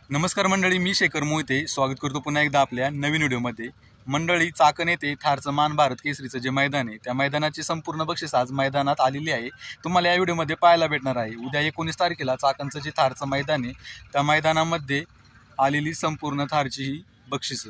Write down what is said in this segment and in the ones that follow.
नमस्कार मंडळी, मी शेखर मोहिते स्वागत करतो पुन्हा एकदा आपल्या नवीन व्हिडिओमध्ये। मंडळी, चाकण येथे ठारचं मान भारत केसरीचं जे मैदान आहे त्या मैदानाची संपूर्ण बक्षीस आज मैदानात आलेली आहे, तुम्हाला या व्हिडिओमध्ये पाहायला भेटणार आहे। उद्या 19 तारखेला चाकणचं जे ठारचं मैदान आहे त्या मैदानामध्ये आलेली संपूर्ण ठारची ही बक्षिसं।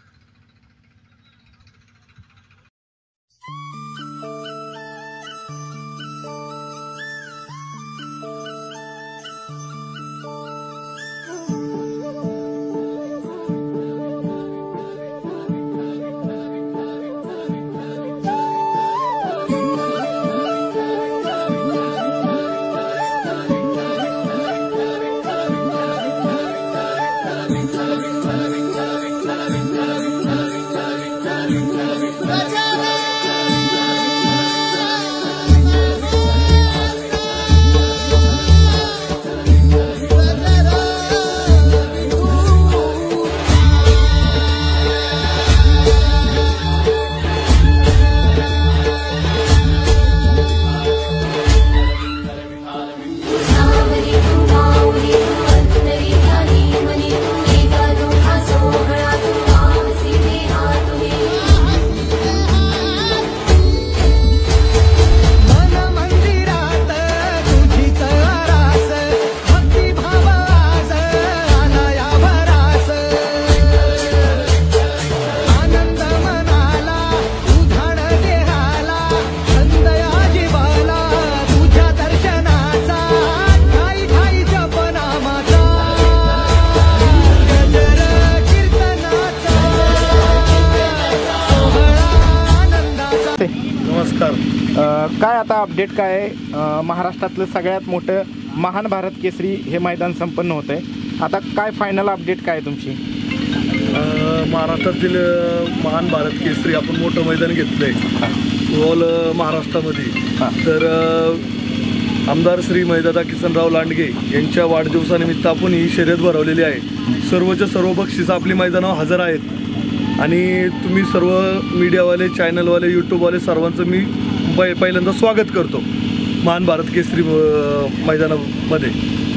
नमस्कार। काय आता अपडेट काय आहे? महाराष्ट्रातलं सगळ्यात मोठं महान भारत केसरी हे मैदान संपन्न होत आहे। आता काय फायनल अपडेट काय तुमची? महाराष्ट्रातील महान भारत केसरी आपण मोठं मैदान घेतलं आहे ऑल महाराष्ट्रामध्ये। तर आमदार श्री महिदादा किसनराव लांडगे यांच्या वाढदिवसानिमित्त आपण ही शर्यत भरवलेली आहे। सर्वच्या सर्व बक्षिसं आपली मैदानावर हजर आहेत आणि तुम्ही सर्व मीडियावाले, चॅनलवाले, यूट्यूबवाले सर्वांचं मी पहिल्यांदा स्वागत करतो महान भारत केसरी मैदानामध्ये।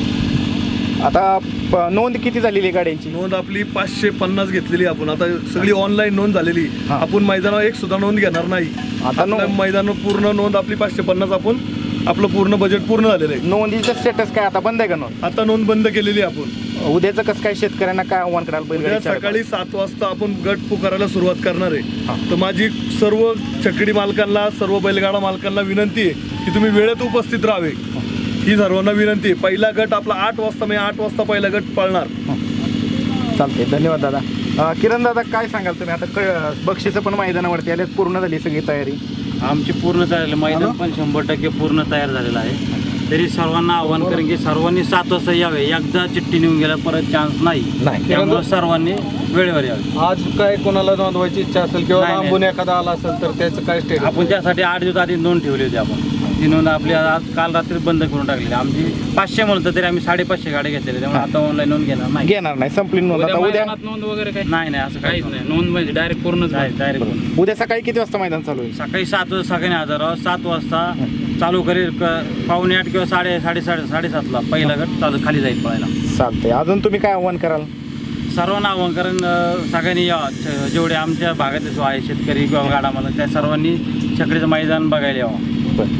आता नोंद किती झालेली गाड्यांची? नोंद आपली 550 घेतलेली आपण। आता सगळी ऑनलाईन नोंद झालेली, आपण मैदानावर एक सुद्धा नोंद घेणार नाही। आता मैदान पूर्ण नोंद आपली 550, आपण आपलं पूर्ण बजेट पूर्ण झालेलं आहे। नोंदीचं स्टेटस काय आता बंद आहे का? नोंद आता नोंद बंद केलेली आपण। उद्याचं कसं काय शेतकऱ्यांना काय आव्हान कराल? उद्या सकाळी 7 वाजता आपण गट पुकारायला सुरुवात करणार आहे। तर माझी सर्व छकडी मालकांना, सर्व बैलगाडा मालकांना विनंती आहे की तुम्ही वेळेत उपस्थित राहावे, ही सर्वांना विनंती आहे। पहिला गट आपला 8 वाजता, मी 8 वाजता पहिला गट पळणार। चालते, धन्यवाद दादा। किरण दादा, काय सांगाल तुम्ही? आता बक्षिसं पण मैदानावरती आले, पूर्ण झाली सगळी तयारी? आमची पूर्ण तयारी, मैदान पण 100% पूर्ण तयार झालेलं आहे। तरी सर्वांना आव्हान करेन की सर्वांनी 7 वाजता यावे। एकदा चिठ्ठी नेऊन गेला परत चान्स नाही, त्यामुळे सर्वांनी वेळेवर यावे। आज काय कोणाला नोंदवायची इच्छा असेल किंवा लांबून एखादा आला असेल तर त्याचं काय स्टेटस? आपण त्यासाठी 8 दिवस आधी नोंद ठेवली होती। आपण ती नोंद आपली आज काल रात्री बंद करून टाकलेली। आमची 500 म्हणतं तरी आम्ही 550 गाड्या घेतलेल्या, त्यामुळे आता ऑनलाईन नोंद घेणार नाही। संपली नोंद। आता उद्या नोंद वगैरे काही नाही, असं काहीच नाही। नोंद म्हणजे डायरेक्ट पूर्ण डायरेक्ट। उद्या सकाळी किती वाजता मैदान चालू होईल? सकाळी 7 वाजता सगळ्यांनी हजर आहोत। 7 वाजता चालू करेल, 7:15 किंवा 7:30ला पहिला गट चालू खाली जाईल पळायला। चालते, अजून तुम्ही काय आव्हान कराल? सर्वांना आव्हान करेन सगळ्यांनी या, जेवढे आमच्या भागातले जो आहे शेतकरी किंवा गाडा मला, त्या सर्वांनी छकडीचं मैदान बघायला यावं।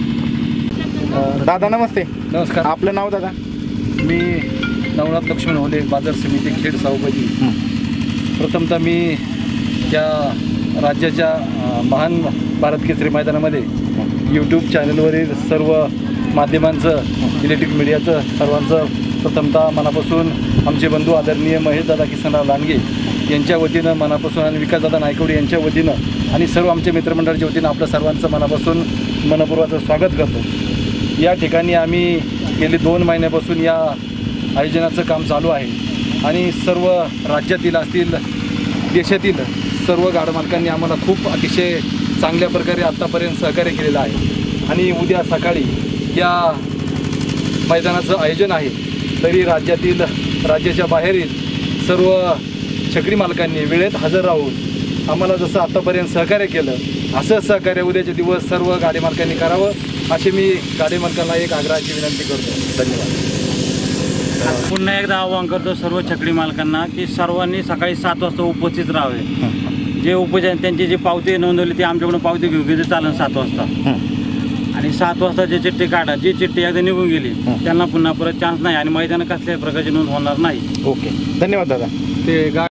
दादा नमस्ते। नमस्कार। आपलं नाव दादा? मी नवनाथ लक्ष्मण होले, बाजार समिती खेड सावबाजी। प्रथमतः मी या राज्याच्या महान भारत केसरी मैदानामध्ये यूट्यूब चॅनलवरील सर्व माध्यमांचं, इलेक्ट्रिक मीडियाचं सर्वांचं प्रथमतः मनापासून आमचे बंधू आदरणीय महेशदादा किसनराव लांडगे यांच्या वतीनं मनापासून आणि विकासदादा नायकवडी यांच्या वतीनं आणि सर्व आमच्या मित्रमंडळाच्या वतीनं आपल्या सर्वांचं मनापासून मनपूर्वक स्वागत करतो। या ठिकाणी आम्ही गेली 2 महिन्यापासून या आयोजनाचं काम चालू आहे आणि सर्व राज्यातील असतील, देशातील सर्व गाडामालकांनी आम्हाला खूप अतिशय चांगल्या प्रकारे आत्तापर्यंत सहकार्य केलेलं आहे। आणि उद्या सकाळी या मैदानाचं आयोजन आहे, तरी राज्याच्या बाहेरील सर्व छकडी मालकांनी वेळेत हजर राहून आम्हाला जसं आत्तापर्यंत सहकार्य केलं, असं सहकार्य उद्याचे दिवस सर्व गाडी मालकांनी करावं, अशी मी गाडी मालकांना एक आग्रहाची विनंती करतो। धन्यवाद। पुन्हा एकदा आवाहन करतो सर्व छकडी मालकांना की सर्वांनी सकाळी 7 वाजता उपस्थित राहावे. जे उपजन त्यांची जी पावती नोंदवली ती आमच्याकडून पावती घेऊ घेते चालेल 7 वाजता. आणि 7 वाजता जे चिठ्ठी काढा, जी चिठ्ठी एकदा निघून गेली त्यांना पुन्हा परत चान्स नाही आणि मैदान कसल्याही प्रकारची नोंद होणार नाही. ओके, धन्यवाद दादा. ते